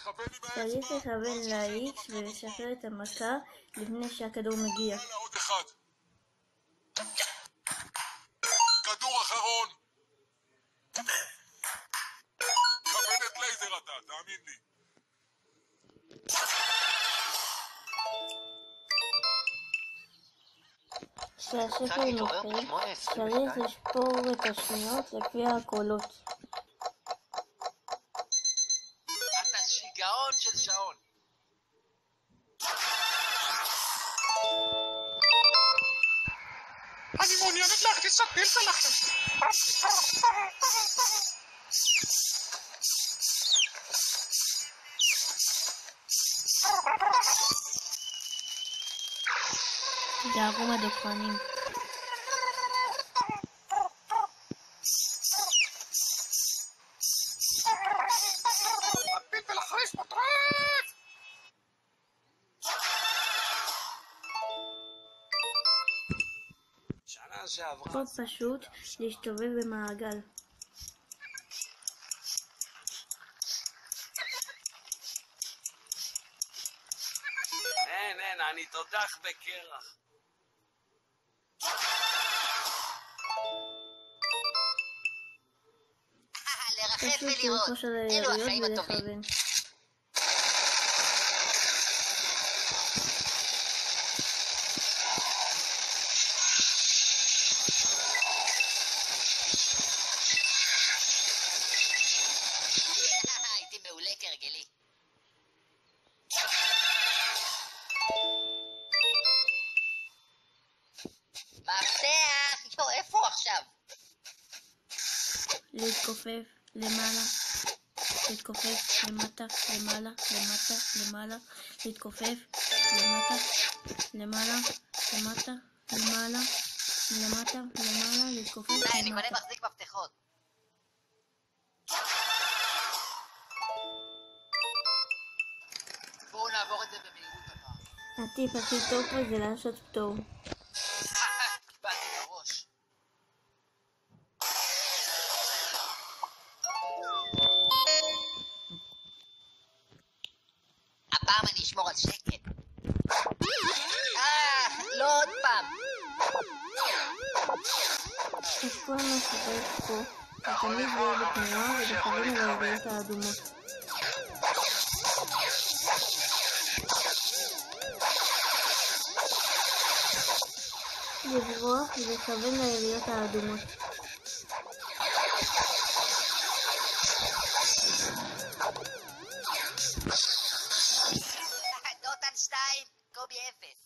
צריך לכוון ל-X ולשחרר את המכה לפני שהכדור מגיע. עוד אחד. כדור אחרון. כוונת לייזר אתה, תאמין לי. כשהשקל מתחיל, צריך לספור את השניות לפי הקולות. אתה שיגעון של שעון. אני מעוניינת להכניס את פלפלכם. תיזהרו מהדוקרנים. הפלפל החריש מטרף! שנה שעברה. מאוד פשוט להסתובב במעגל. אין, אני תותח בקרח. לרחב ולראות, אלו החיים הטובים. הייתי מעולה כרגלי. מפתח! איפה הוא עכשיו? להתכופף למעלה, להתכופף למטה, למעלה, למטה, למעלה, להתכופף למטה, למעלה, למטה, למעלה, למטה, למעלה, להתכופף די, אני קונה למטה. מחזיק מפתחות. בואו נעבור את זה במהירות הפעם. הטיפ הכי טוב פה זה לעשות פטור. קיבלתי בראש. הפעם אני אשמור על שקט. לא עוד פעם. אז כל מה שצריך פה, זה תמיד להיות בתנועה ולכוון על היריעות האדומות. לברוח ולכוון ליריעות האדומות. דוטן 2, קובי 0.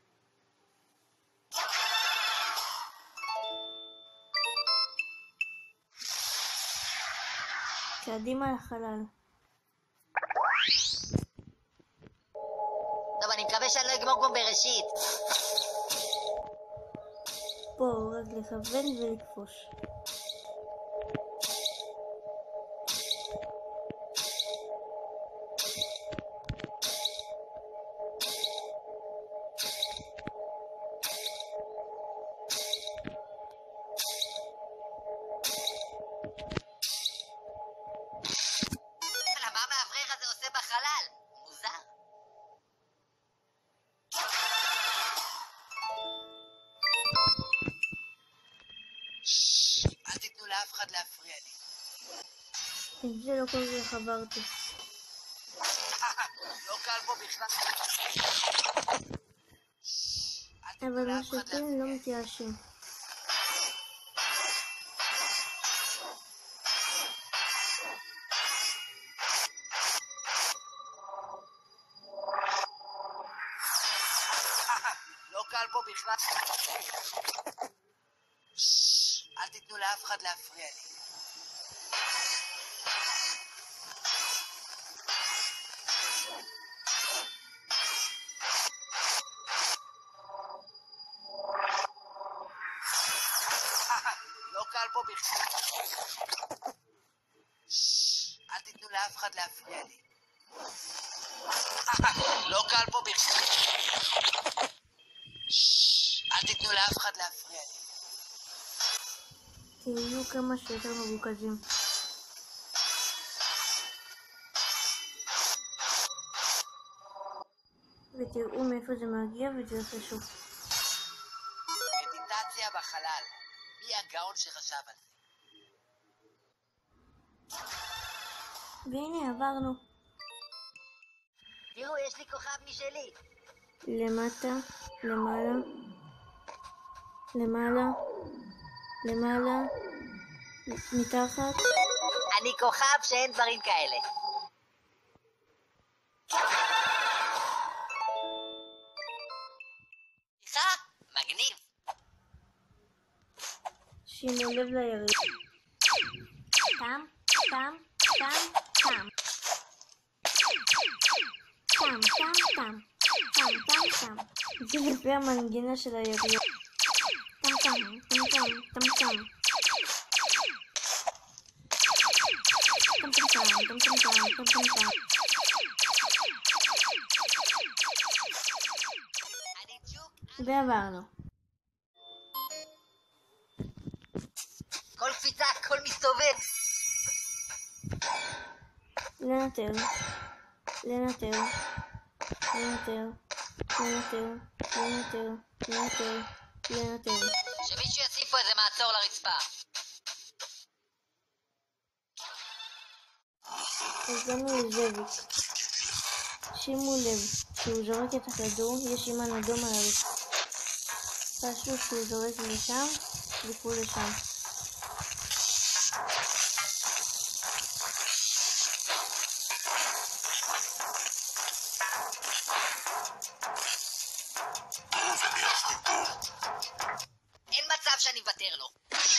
קדימה לחלל. טוב, אני מקווה שאני לא אגמור כמו בראשית. פה רק לכוון ולכפוש. מה המאוורר הזה עושה בחלל? מוזר. אל תיתנו לאף אחד להפריע לי. עם זה לא כל כך עברתי. לא קל פה בכלל. אל תיתנו אבל לאף אחד השותים לא להפריע לי. מתייאשים. לא קל פה בכלל. אל תיתנו לאף אחד להפריע לי. לא קל פה בכלל. אל תיתנו לאף אחד להפריע לי. לא קל פה בכלל. אל תיתנו לאף אחד להפריע לי. תהיו כמה שיותר מבוקזים. ותראו מאיפה זה מגיע ותרחשו. מדיטציה בחלל. מי הגאון שחשב על זה? והנה עברנו. תראו, יש לי כוכב משלי. למטה, למעלה, למעלה, למעלה, מתחת. אני כוכב שאין דברים כאלה. סליחה, מגניב. שימו לב ליריד. טם, טם, טם, טם. טם, טם, טם. טם, טם, טם. זה לפי המנגינה של היריד. טם, טם, טם, טם, טם, טם. טם, טם, טם, טם, טם, טם, טם, טם. אני צ'וק. ועברנו. כל קפיצה, כל מסתובב. לנטר, לנטר, לנטר, לנטר, לנטר, לנטר, לנטר. שמישהו ישים פה איזה מעצור לרצפה. הגענו לזאביק. שימו לב, כשהוא זורק את הכדור, יש סימן אדום על הרצפה. פשוט כשהוא זורק לשם, תלכו לשם. אין מצב שאני מוותר לו.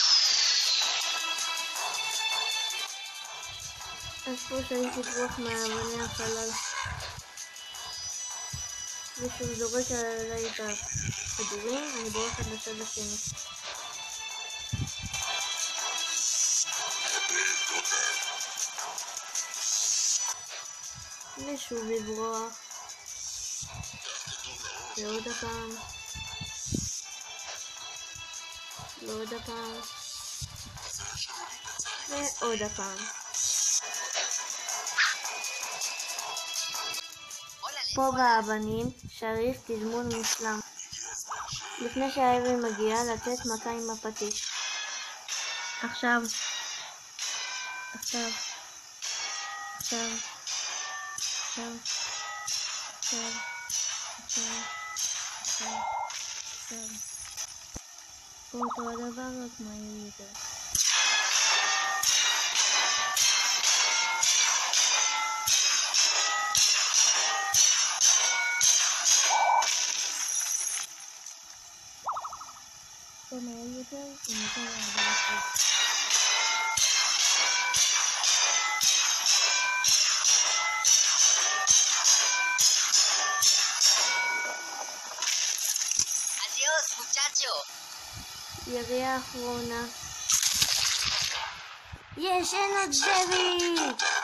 אז פה צריך לברוח מאבני החלל. וכשהוא זורק עליי את הכדורים, אני בורחת לצד השני. ושוב לברוח. ועוד הפעם. ועוד הפעם. ועוד הפעם. פה באבנים צריך תזמון מושלם. לפני שהאבן מגיעה לתת מכה עם הפטיש. עכשיו. עכשיו. עכשיו. עכשיו. עכשיו. עכשיו. עכשיו. עכשיו. פה אותו הדבר רק מהיר יותר. פה מהיר יותר עם יותר הרבה לחץ. אדיוס, מוצ'צ'ו. ירייה אחרונה. יש, אין עוד זאביק!